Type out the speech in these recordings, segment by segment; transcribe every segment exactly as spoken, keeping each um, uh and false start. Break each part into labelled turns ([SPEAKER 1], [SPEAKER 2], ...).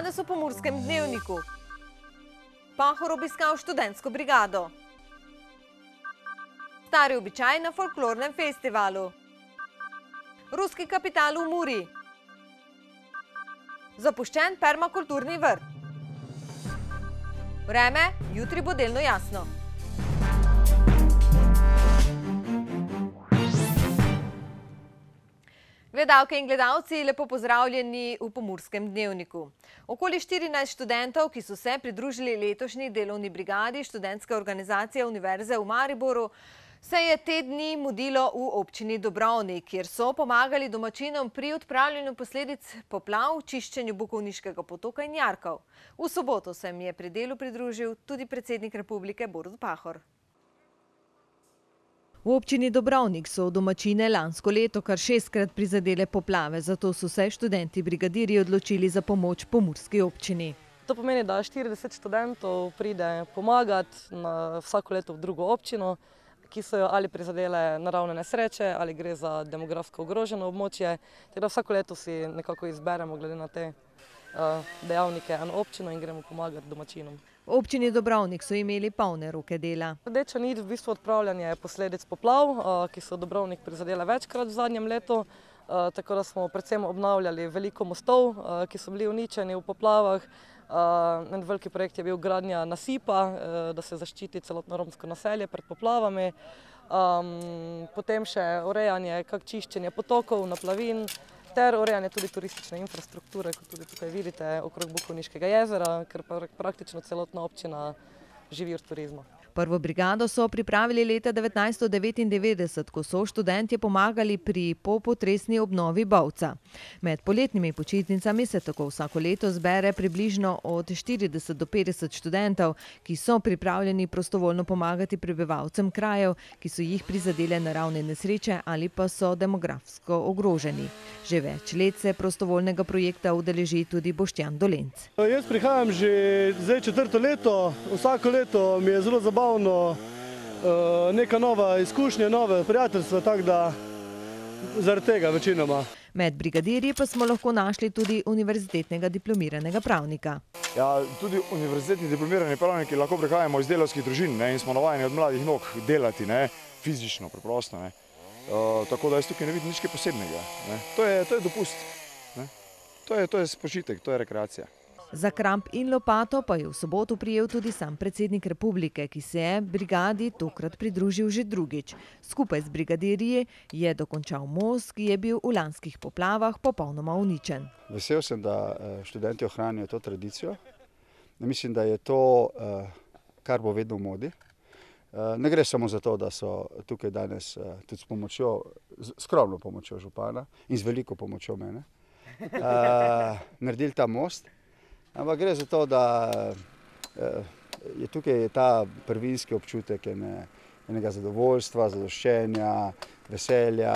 [SPEAKER 1] Danes v Pomurskem dnevniku. Pahor obiskal študentsko brigado. Stari običaj na folklornem festivalu. Ruski kapital v Muri. Zapuščen permakulturni vrt. Vreme, jutri bo delno jasno. Gledalke in gledalci, lepo pozdravljeni v Pomurskem dnevniku. Okoli štirinajst študentov, ki so se pridružili letošnji delovni brigadi študentske organizacije Univerze v Mariboru, se je te dni mudilo v občini Dobrovnik, kjer so pomagali domačinom pri odpravljanju posledic poplav, čiščenju Bukovniškega potoka in jarkov. V soboto se mi je pri delu pridružil tudi predsednik republike Borut Pahor. V občini Dobrovnik so domačine lansko leto kar šestkrat prizadele poplave, zato so se študenti brigadirji odločili za pomoč pomurski občini.
[SPEAKER 2] To pomeni, da štirideset študentov pride pomagati na vsako leto v drugo občino, ki so jo ali prizadele naravne nesreče, ali gre za demografsko ogroženo območje. Teda vsako leto si nekako izberemo glede na te dejavnike eno občino in gremo pomagati domačinom.
[SPEAKER 1] V občini Dobrovnik so imeli polne roke dela.
[SPEAKER 2] Rdeča nit v bistvu odpravljanje posledic poplav, ki so Dobrovnik prizadele večkrat v zadnjem letu, tako da smo predvsem obnavljali veliko mostov, ki so bili uničeni v poplavah. En veliki projekt je bil gradnja nasipa, da se zaščiti celotno romsko naselje pred poplavami. Potem še urejanje, kak čiščenje potokov, naplavin, ter urejanje tudi turistične infrastrukture, kot tudi tukaj vidite, okrog Bukovniškega jezera, ker praktično celotna občina živi od turizma.
[SPEAKER 1] Prvo brigado so pripravili leta devetnajststo devetindevetdeset, ko so študentje pomagali pri popotresni obnovi Bovca. Med poletnimi počitnicami se tako vsako leto zbere približno od štirideset do petdeset študentov, ki so pripravljeni prostovoljno pomagati prebivalcem krajev, ki so jih prizadele naravne nesreče ali pa so demografsko ogroženi. Že več let se prostovoljnega projekta udeleži tudi Boštjan Dolenc.
[SPEAKER 3] Jaz prihajam že zdaj četrto leto, vsako leto mi je zelo zabavno, neka nova izkušnja, nove prijateljstva, tako da zaradi tega večinoma.
[SPEAKER 1] Med brigadirji pa smo lahko našli tudi univerzitetnega diplomiranega pravnika.
[SPEAKER 4] Ja, tudi univerzitetni diplomirani pravniki lahko prihajamo iz delavskih družin, ne, in smo navajeni od mladih nog delati, ne, fizično, preprosto. Ne. Uh, tako da jaz tukaj ne vidim nič posebnega. Ne. To je, to je dopust. Ne. To je, to je spočitek, to je rekreacija.
[SPEAKER 1] Za kramp in lopato pa je v soboto prijel tudi sam predsednik republike, ki se je brigadi tokrat pridružil že drugič. Skupaj z brigadirji je dokončal most, ki je bil v lanskih poplavah popolnoma uničen.
[SPEAKER 5] Vesel sem, da študenti ohranijo to tradicijo. Mislim, da je to, kar bo vedno v modi. Ne gre samo za to, da so tukaj danes tudi s pomočjo, skromno pomočjo župana in z veliko pomočjo mene, naredili ta most. Ampak gre za to, da je tukaj ta prvinski občutek enega zadovoljstva, zadoščenja, veselja,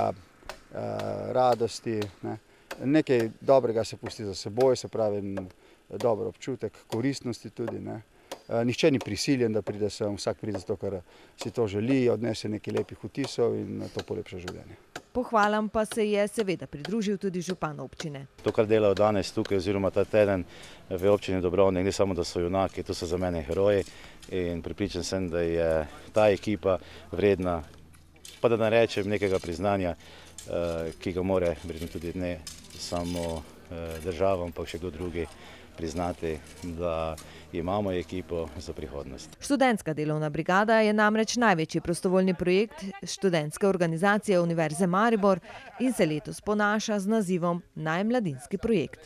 [SPEAKER 5] radosti. Nekaj dobrega se pusti za seboj, se pravi dober občutek, koristnosti tudi. Nihče ni prisiljen, da pride sem, vsak pride zato, ker si to želi, odnese nekaj lepih vtisov in to polepša življenje.
[SPEAKER 1] Pohvalam pa se je seveda pridružil tudi župan občine.
[SPEAKER 6] To, kar delajo danes tukaj oziroma ta teden v občini Dobrovnik, ne samo, da so junaki, to so za mene heroji in pripričan sem, da je ta ekipa vredna, pa da ne rečem, nekega priznanja, ki ga more vredno tudi ne samo država, ampak še kdo drugi priznati, da imamo ekipo za prihodnost.
[SPEAKER 1] Študentska delovna brigada je namreč največji prostovoljni projekt študentske organizacije Univerze Maribor in se letos ponaša z nazivom Najmladinski projekt.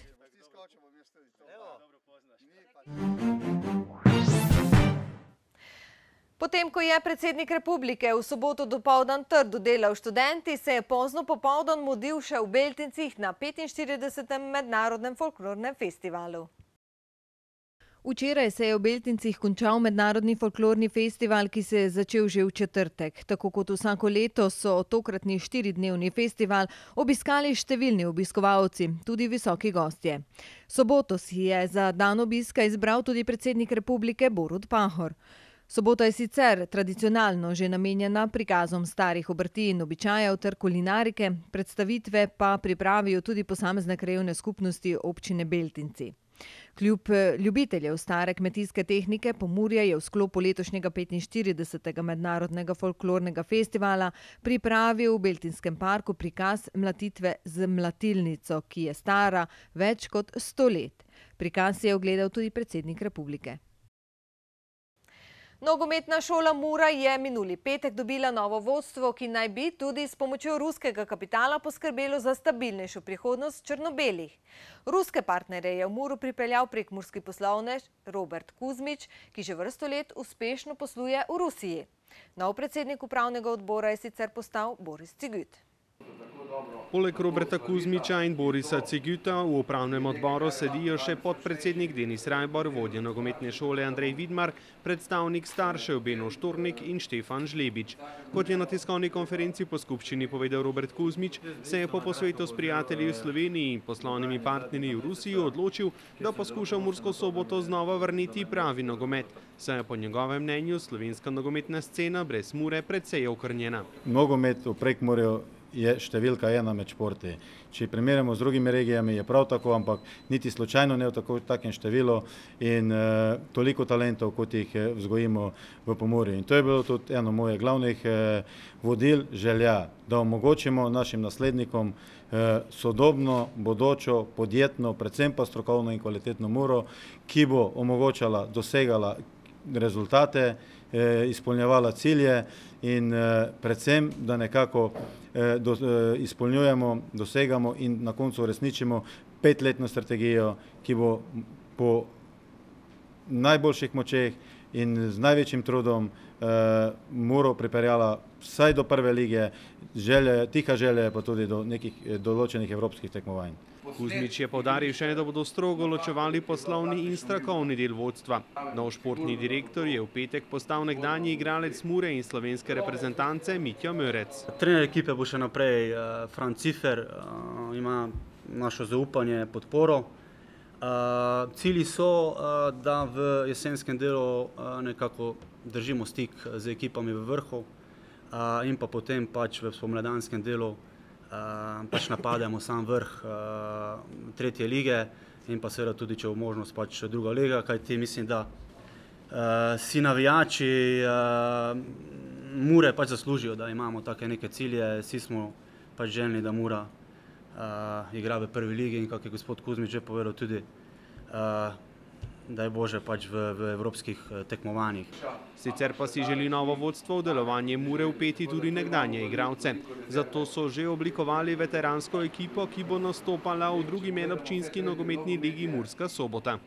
[SPEAKER 1] Potem, ko je predsednik republike v soboto dopoldan trdo delal študenti, se je pozno popoldan mudil še v Beltincih na petinštiridesetem mednarodnem folklornem festivalu. Včeraj se je v Beltincih končal mednarodni folklorni festival, ki se je začel že v četrtek. Tako kot vsako leto so tokratni štiridnevni festival obiskali številni obiskovalci, tudi visoki gostje. Soboto si je za dan obiska izbral tudi predsednik republike Borut Pahor. Sobota je sicer tradicionalno že namenjena prikazom starih obrti in običajev ter kulinarike, predstavitve pa pripravijo tudi posamezne krajevne skupnosti občine Beltinci. Kljub ljubiteljev stare kmetijske tehnike Pomurje je v sklopu letošnjega petinštiridesetega mednarodnega folklornega festivala pripravil v Beltinskem parku prikaz mlatitve z mlatilnico, ki je stara več kot sto let. Prikaz je ogledal tudi predsednik republike. Nogometna šola Mura je minuli petek dobila novo vodstvo, ki naj bi tudi s pomočjo ruskega kapitala poskrbelo za stabilnejšo prihodnost črno-belih. Ruske partnerje je v Muru pripeljal prekmurski poslovnež Robert Kuzmič, ki že vrsto let uspešno posluje v Rusiji. Nov predsednik upravnega odbora je sicer postal Boris Cigüt.
[SPEAKER 7] Poleg Roberta Kuzmiča in Borisa Cigüta v upravnem odboru sedijo še podpredsednik Denis Rajbor, vodja nogometne šole Andrej Vidmar, predstavnik staršev Beno Štornik in Štefan Žlebič. Kot je na tiskovni konferenci po skupščini povedal Robert Kuzmič, se je po posvetu s prijatelji v Sloveniji in poslovnimi partnerji v Rusiji odločil, da poskuša v Mursko Soboto znova vrniti pravi nogomet, saj je po njegovem mnenju slovenska nogometna scena brez Mure precej okrnjena.
[SPEAKER 8] Nogomet v Prekmurju je številka ena med športi. Če primerjamo z drugimi regijami, je prav tako, ampak niti slučajno ne v tako, takem številu in e, toliko talentov, kot jih e, vzgojimo v Pomurju. In to je bilo tudi eno mojih glavnih e, vodil, želja, da omogočimo našim naslednikom e, sodobno, bodočo, podjetno, predvsem pa strokovno in kvalitetno Muro, ki bo omogočala, dosegala rezultate, e, izpolnjevala cilje in e, predvsem, da nekako e, do, e, izpolnjujemo, dosegamo in na koncu uresničimo petletno strategijo, ki bo po najboljših močeh in z največjim trudom e, Muro pripeljala vsaj do prve lige, želje, tiha želje pa tudi do nekih e, določenih evropskih tekmovanj.
[SPEAKER 7] Kuzmič je poudaril še, da bodo strogo ločevali poslovni in strokovni del vodstva. Nov športni direktor je v petek postal nekdanji igralec Mure in slovenske reprezentance Mitja Mörec.
[SPEAKER 9] Trener ekipe bo še naprej uh, Franz Cifer, uh, ima našo zaupanje, podporo. Uh, cilji so, uh, da v jesenskem delu uh, nekako držimo stik z ekipami v vrhu uh, in pa potem pač v spomladanskem delu Uh, pač napademo sam vrh uh, tretje lige in pa seveda tudi, če bo možnost, pač druga liga, kajti mislim, da uh, si navijači uh, Mure pač zaslužijo, da imamo take neke cilje, vsi smo pač željni, da Mura uh, igra v prvi ligi in kak je gospod Kuzmič že povedal tudi, uh, da je Bože pač v, v evropskih tekmovanjih.
[SPEAKER 7] Sicer pa si želi novo vodstvo v delovanje Mure vpeti tudi nekdanje igralce. Zato so že oblikovali veteransko ekipo, ki bo nastopala v drugi medobčinski nogometni ligi Murska Sobota.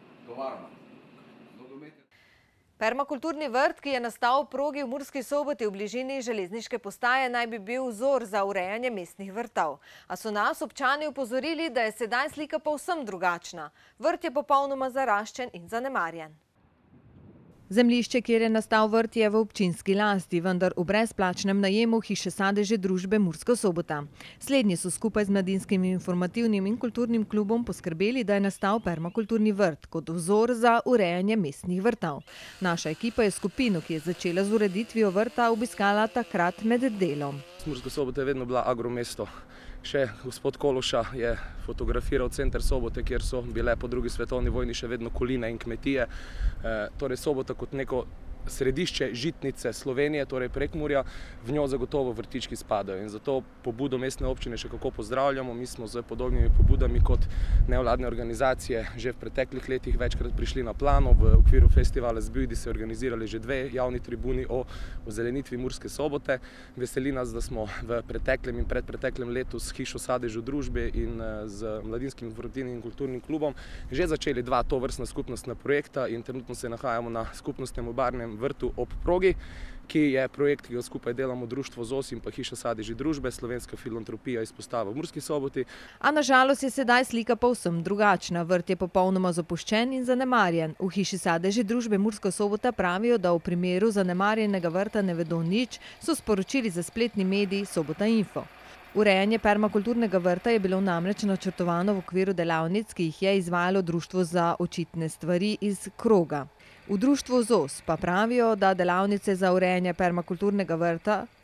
[SPEAKER 1] Permakulturni vrt, ki je nastal v progi v Murski Soboti v bližini železniške postaje, naj bi bil vzor za urejanje mestnih vrtov. A so nas občani upozorili, da je sedaj slika povsem drugačna. Vrt je popolnoma zaraščen in zanemarjen. Zemljišče, kjer je nastal vrt, je v občinski lasti, vendar v brezplačnem najemu hiše sadeže družbe Murska Sobota. Slednji so skupaj z Mladinskim informativnim in kulturnim klubom poskrbeli, da je nastal permakulturni vrt kot vzor za urejanje mestnih vrtov. Naša ekipa je skupino, ki je začela z ureditvijo vrta, obiskala takrat med delom.
[SPEAKER 10] Murska Sobota je vedno bila agromesto. Še gospod Kološa je fotografiral center Sobote, kjer so bile po drugi svetovni vojni še vedno koline in kmetije. E, torej Sobota kot neko središče žitnice Slovenije, torej Prekmurja, v njo zagotovo vrtički spadajo. In zato pobudo mestne občine še kako pozdravljamo. Mi smo z podobnimi pobudami kot nevladne organizacije že v preteklih letih večkrat prišli na plano. V okviru festivala Zbujdi se organizirali že dve javni tribuni o ozelenitvi Murske Sobote. Veseli nas, da smo v preteklem in predpreteklem letu s hišo sadežu družbe in z Mladinskim informativnim in kulturnim klubom že začeli dva tovrstna skupnostna projekta in trenutno se nahajamo na skupnostnem obarnem vrtu ob progi, ki je projekt, ki ga skupaj delamo Društvo Z O S in pa hiša sadeži družbe, Slovenska filantropija izpostava v Murski Soboti.
[SPEAKER 1] A na žalost je sedaj slika povsem drugačna. Vrt je popolnoma zapuščen in zanemarjen. V hiši sadeži družbe Murska Sobota pravijo, da v primeru zanemarjenega vrta ne vedo nič, so sporočili za spletni medij Sobota Info. Urejanje permakulturnega vrta je bilo namreč načrtovano v okviru delavnic, ki jih je izvajalo Društvo za očitne stvari iz Kroga. V Društvu Z O S pa pravijo, da delavnice za urejanje permakulturnega vrta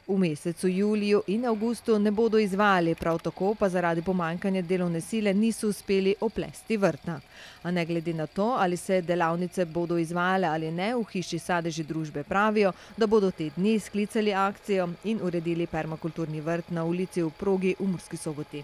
[SPEAKER 1] v mesecu juliju in avgustu ne bodo izvajali, prav tako pa zaradi pomanjkanja delovne sile niso uspeli oplesti vrtna. A ne glede na to, ali se delavnice bodo izvajale ali ne, v hiši Sadeži družbe pravijo, da bodo te dni sklicali akcijo in uredili permakulturni vrt na ulici v Progi v Murski Soboti.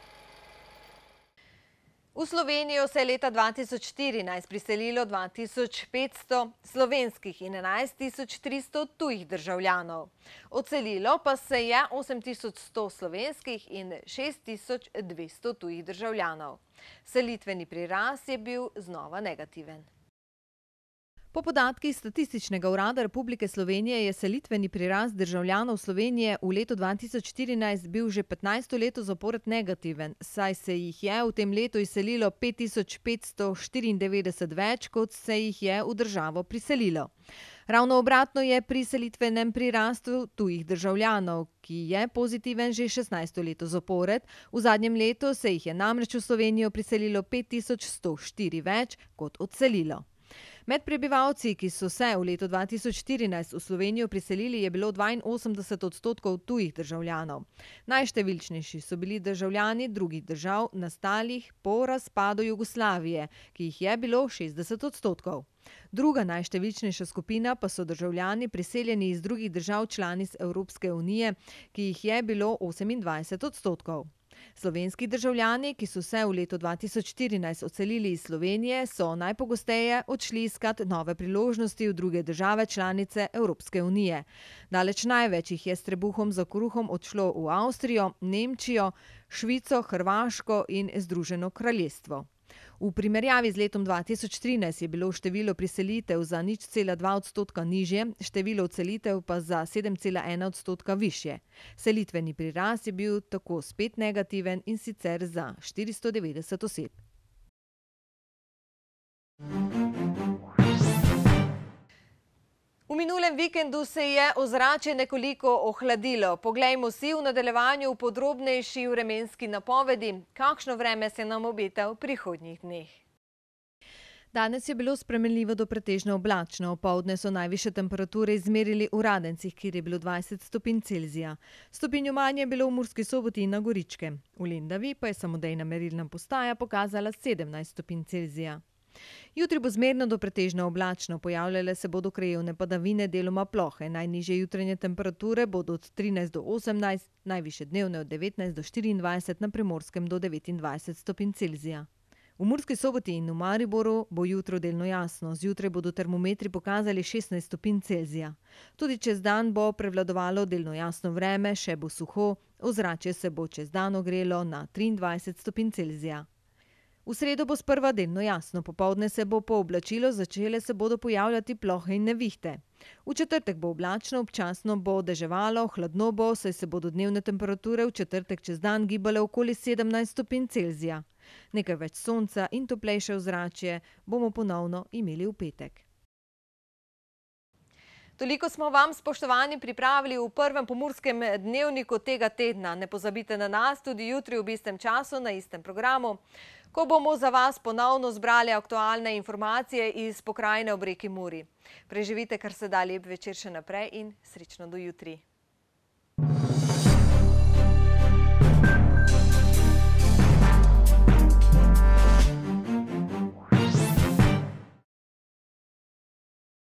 [SPEAKER 1] V Slovenijo se je leta dva tisoč štirinajst priselilo dva tisoč petsto slovenskih in enajst tisoč tristo tujih državljanov. Odselilo pa se je osem tisoč sto slovenskih in šest tisoč dvesto tujih državljanov. Selitveni prirast je bil znova negativen. Po podatkih Statističnega urada Republike Slovenije je selitveni prirast državljanov Slovenije v letu dva tisoč štirinajst bil že petnajsto leto zapored negativen, saj se jih je v tem letu izselilo pet tisoč petsto štiriindevetdeset več, kot se jih je v državo priselilo. Ravno obratno je pri selitvenem prirastu tujih državljanov, ki je pozitiven že šestnajsto leto zapored. V zadnjem letu se jih je namreč v Slovenijo priselilo pet tisoč sto štiri več kot odselilo. Med prebivalci, ki so se v letu dva tisoč štirinajst v Slovenijo priselili, je bilo dvainosemdeset odstotkov tujih državljanov. Najštevilčnejši so bili državljani drugih držav, nastalih po razpadu Jugoslavije, ki jih je bilo šestdeset odstotkov. Druga najštevilčnejša skupina pa so državljani priseljeni iz drugih držav članic Evropske unije, ki jih je bilo osemindvajset odstotkov. Slovenski državljani, ki so se v letu dva tisoč štirinajst odselili iz Slovenije, so najpogosteje odšli iskat nove priložnosti v druge države članice Evropske unije. Daleč največ jih je s trebuhom za kruhom odšlo v Avstrijo, Nemčijo, Švico, Hrvaško in Združeno kraljestvo. V primerjavi z letom dva tisoč trinajst je bilo število priselitev za nič cela dva odstotka nižje, število odselitev pa za sedem cela ena odstotka višje. Selitveni prirast je bil tako spet negativen, in sicer za štiristo devetdeset oseb. V minulem vikendu se je ozračje nekoliko ohladilo. Poglejmo si v nadaljevanju v podrobnejši vremenski napovedi, kakšno vreme se nam obeta v prihodnjih dneh. Danes je bilo spremenljivo do pretežno oblačno. Opoldne so najvišje temperature izmerili v Radencih, kjer je bilo dvajset stopinj Celzija. Stopinjo manj je bilo v Murski Soboti in na Goričkem. V Lendavi pa je samodejna merilna postaja pokazala sedemnajst stopinj Celzija. Jutri bo zmerno do pretežno oblačno, pojavljale se bodo krajevne padavine, deloma plohe. Najnižje jutranje temperature bodo od trinajst do osemnajst, najvišje dnevne od devetnajst do štiriindvajset, na Primorskem do devetindvajset stopinj Celzija. V Murski Soboti in v Mariboru bo jutro delno jasno. Zjutraj bodo termometri pokazali šestnajst stopinj Celzija. Tudi čez dan bo prevladovalo delno jasno vreme, še bo suho, ozračje se bo čez dan ogrelo na triindvajset stopinj Celzija. V sredo bo sprva delno jasno, popoldne se bo pooblačilo, začele se bodo pojavljati plohe in nevihte. V četrtek bo oblačno, občasno bo deževalo, hladno bo, saj se bodo dnevne temperature v četrtek čez dan gibale okoli sedemnajst stopinj Celzija. Nekaj več sonca in toplejše ozračje bomo ponovno imeli v petek. Toliko smo vam, spoštovani, pripravili v prvem Pomurskem dnevniku tega tedna. Ne pozabite na nas tudi jutri ob istem času na istem programu, ko bomo za vas ponovno zbrali aktualne informacije iz pokrajine ob reki Muri. Preživite kar se da lep večer še naprej in srečno do jutri.